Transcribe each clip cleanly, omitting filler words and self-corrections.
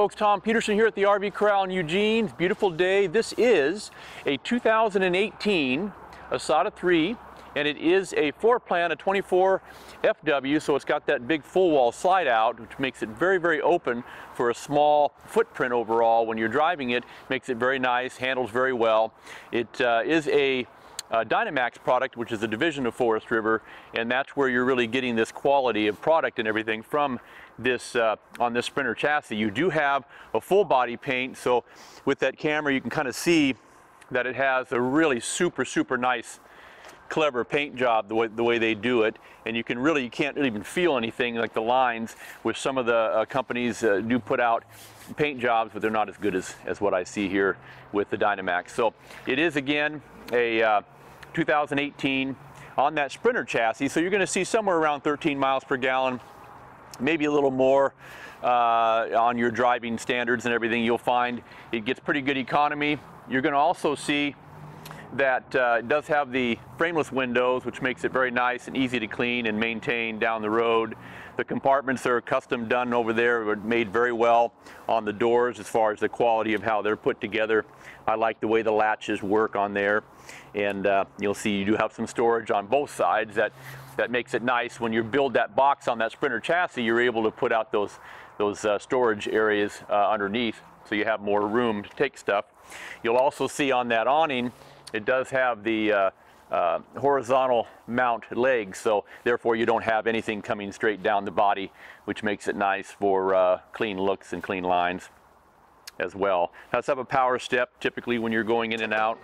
folks, Tom Peterson here at the RV Corral in Eugene. Beautiful day. This is a 2018 Asada 3, and it is a floor plan, a 24 FW, so it's got that big full wall slide out, which makes it very, very open for a small footprint overall. When you're driving it, makes it very nice, handles very well. It is a Dynamax product, which is a division of Forest River, and that's where you're really getting this quality of product and everything from this on this Sprinter chassis. You do have a full body paint, so with that camera you can kind of see that it has a really super nice, clever paint job the way they do it, and you can't really even feel anything like the lines, which some of the companies do put out paint jobs, but they're not as good as what I see here with the Dynamax. So it is again a 2018 on that Sprinter chassis, so you're going to see somewhere around 13 miles per gallon, maybe a little more on your driving standards and everything. You'll find it gets pretty good economy. You're going to also see that it does have the frameless windows, which makes it very nice and easy to clean and maintain down the road. The compartments are custom done over there, were made very well on the doors as far as the quality of how they're put together. I like the way the latches work on there, and you'll see you do have some storage on both sides that makes it nice. When you build that box on that Sprinter chassis, you're able to put out those storage areas underneath, so you have more room to take stuff. You'll also see on that awning, it does have the horizontal mount legs, so therefore you don't have anything coming straight down the body, which makes it nice for clean looks and clean lines as well. It does have a power step typically when you're going in and out.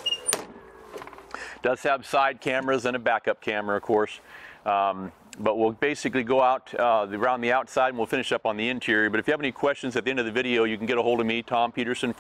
Does have side cameras and a backup camera, of course. But we'll basically go out around the outside and we'll finish up on the interior. But if you have any questions at the end of the video, you can get a hold of me, Tom Peterson,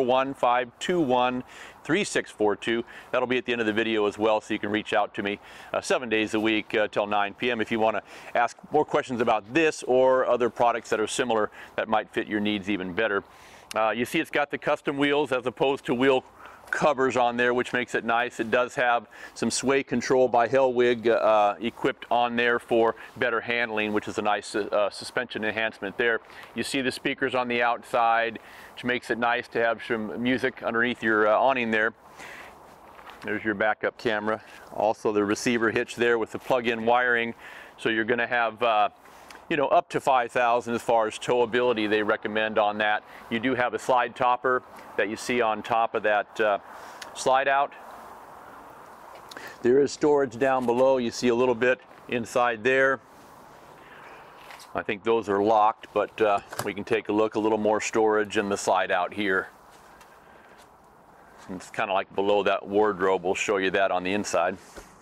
541-521-3642. That'll be at the end of the video as well, so you can reach out to me 7 days a week till 9 p.m. if you want to ask more questions about this or other products that are similar that might fit your needs even better. You see it's got the custom wheels as opposed to wheel covers on there, which makes it nice. It does have some sway control by Hellwig equipped on there for better handling, which is a nice suspension enhancement there. You see the speakers on the outside, which makes it nice to have some music underneath your awning there. There's your backup camera. Also the receiver hitch there with the plug-in wiring, so you're going to have you know, up to 5,000 as far as towability they recommend on that. You do have a slide topper that you see on top of that slide out. There is storage down below. You see a little bit inside there. I think those are locked, but we can take a look. A little more storage in the slide out here. And it's kind of like below that wardrobe. We'll show you that on the inside.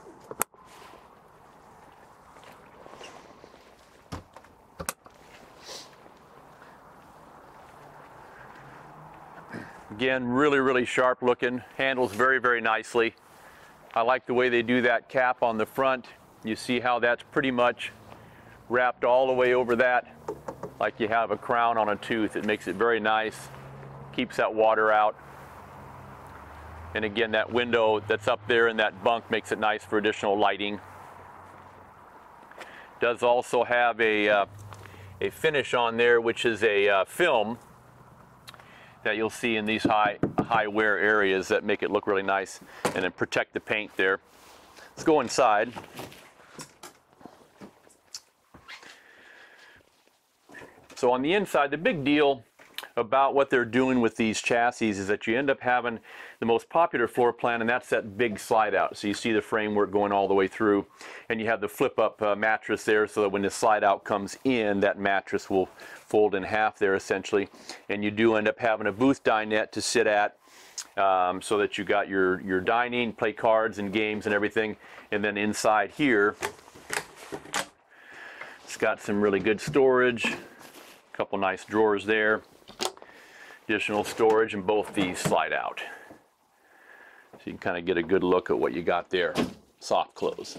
Again, really sharp looking, handles very nicely. I like the way they do that cap on the front. You see how that's pretty much wrapped all the way over that, like you have a crown on a tooth. It makes it very nice, keeps that water out. And again, that window that's up there in that bunk makes it nice for additional lighting. Does also have a finish on there, which is a film that you'll see in these high wear areas that make it look really nice and then protect the paint there. Let's go inside. So on the inside, the big deal about what they're doing with these chassis is that you end up having the most popular floor plan, and that's that big slide out. So you see the framework going all the way through, and you have the flip up mattress there, so that when the slide out comes in, that mattress will fold in half there essentially. And you do end up having a booth dinette to sit at, so that you got your dining, play cards and games and everything. And then inside here, it's got some really good storage, a couple nice drawers there. Additional storage, and both these slide out. So you can kind of get a good look at what you got there. Soft close.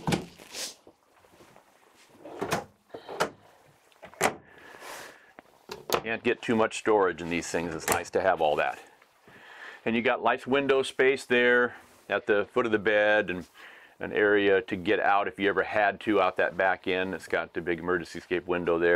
Can't get too much storage in these things. It's nice to have all that. And you got nice window space there at the foot of the bed, and an area to get out if you ever had to out that back end. It's got the big emergency escape window there.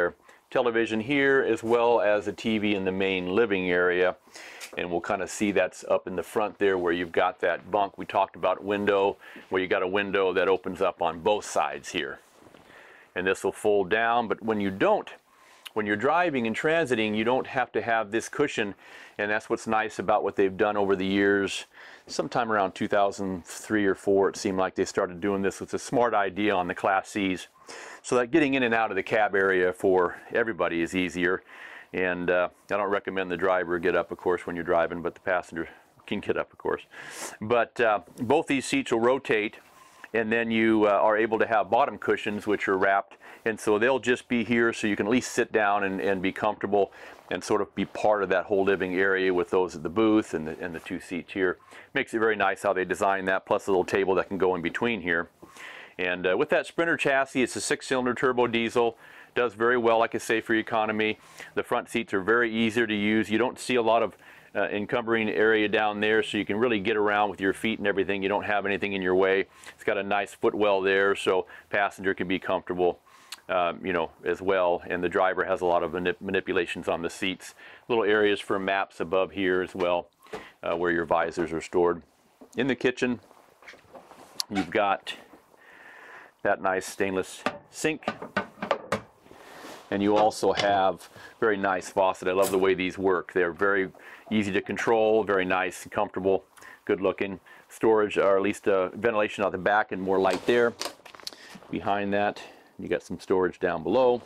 television here as well as a TV in the main living area. And we'll kind of see that's up in the front there where you've got that bunk. We talked about window, where you got a window that opens up on both sides here. And this will fold down, but when you don't, when you're driving and transiting, you don't have to have this cushion, and that's what's nice about what they've done over the years. Sometime around 2003 or 4, it seemed like they started doing this. It's a smart idea on the Class C's, so that getting in and out of the cab area for everybody is easier. And I don't recommend the driver get up, of course, when you're driving, but the passenger can get up, of course. But both these seats will rotate, and then you are able to have bottom cushions which are wrapped, and so they'll just be here so you can at least sit down and be comfortable and sort of be part of that whole living area with those at the booth and the 2 seats here. Makes it very nice how they designed that, plus a little table that can go in between here. And with that Sprinter chassis, it's a 6-cylinder turbo diesel. Does very well, like I say, for economy. The front seats are very easy to use. You don't see a lot of encumbering area down there, so you can really get around with your feet and everything. You don't have anything in your way. It's got a nice footwell there, so passenger can be comfortable, you know, as well. And the driver has a lot of manipulations on the seats. Little areas for maps above here as well, where your visors are stored. In the kitchen, you've got that nice stainless sink. And you also have very nice faucet. I love the way these work. They're very easy to control, very nice and comfortable, good looking. Storage, or at least ventilation out the back and more light there. Behind that, you got some storage down below.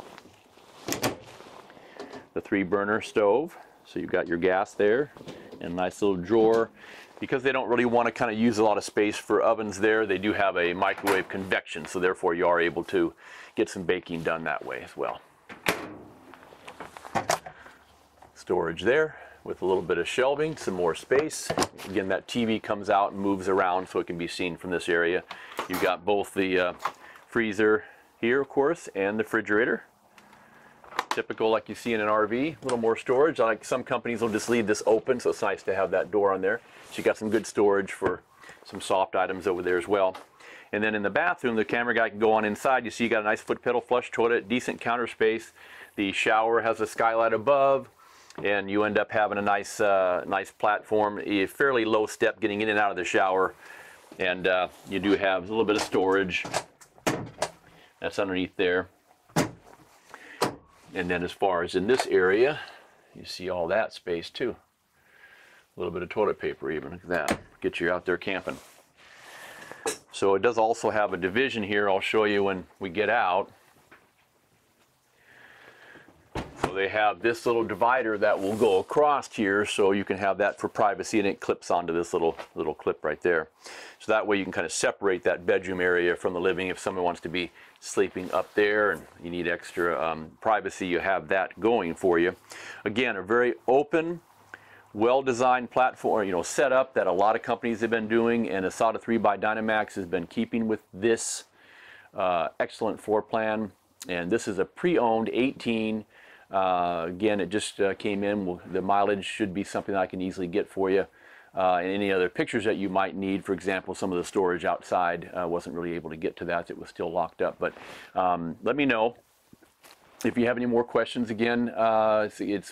The 3-burner stove, so you've got your gas there, and a nice little drawer. Because they don't really want to kind of use a lot of space for ovens there, they do have a microwave convection, so therefore you are able to get some baking done that way as well. Storage there with a little bit of shelving, some more space. Again, that TV comes out and moves around so it can be seen from this area. You've got both the freezer here, of course, and the refrigerator. Typical like you see in an RV. A little more storage. Like some companies will just leave this open, so it's nice to have that door on there. So you got some good storage for some soft items over there as well. And then in the bathroom, the camera guy can go on inside. You see you got a nice foot pedal flush toilet, decent counter space. The shower has a skylight above, and you end up having a nice nice platform, a fairly low step getting in and out of the shower. And you do have a little bit of storage that's underneath there. And then as far as in this area, you see all that space too. A little bit of toilet paper even, look at that. Get you out there camping. So it does also have a division here. I'll show you when we get out. So they have this little divider that will go across here, so you can have that for privacy, and it clips onto this little clip right there. So that way you can kind of separate that bedroom area from the living. If someone wants to be sleeping up there and you need extra privacy, you have that going for you. Again, a very open, well-designed platform, you know, setup that a lot of companies have been doing, and Asada 3 by Dynamax has been keeping with this excellent floor plan. And this is a pre-owned 18. Again, it just came in. The mileage should be something that I can easily get for you. And any other pictures that you might need, for example, some of the storage outside, wasn't really able to get to that. It was still locked up. But let me know if you have any more questions. Again, it's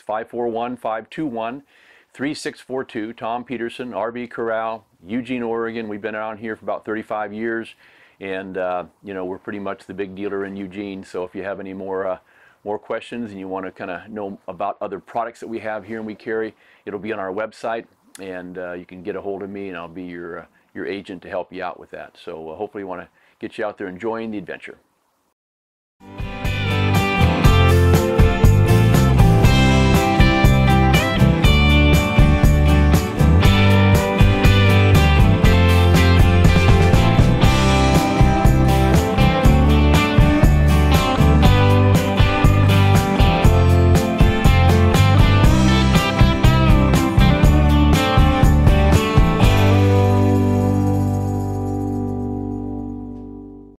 541-521-3642. Tom Peterson, RV Corral, Eugene, Oregon. We've been around here for about 35 years. And, you know, we're pretty much the big dealer in Eugene. So if you have any more questions and you want to kind of know about other products that we have here and we carry, it'll be on our website, and you can get a hold of me, and I'll be your agent to help you out with that. So hopefully we want to get you out there enjoying the adventure.